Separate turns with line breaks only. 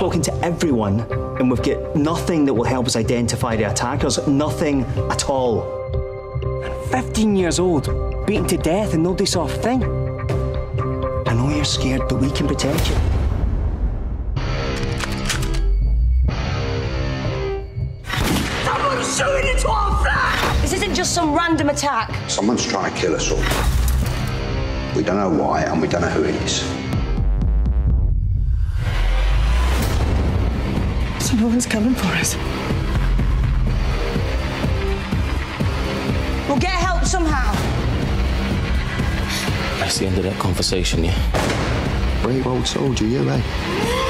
spoken to everyone, and we've got nothing that will help us identify the attackers. Nothing at all. And 15 years old, beaten to death, and nobody saw a thing. I know you're scared, but we can protect you.
Someone's shooting into our flat! This isn't just some random attack.
Someone's trying to kill us all. We don't know why, and we don't know who it is.
So no one's coming for us. We'll get help somehow.
That's the end of that conversation, yeah?
Brave old soldier, you, eh?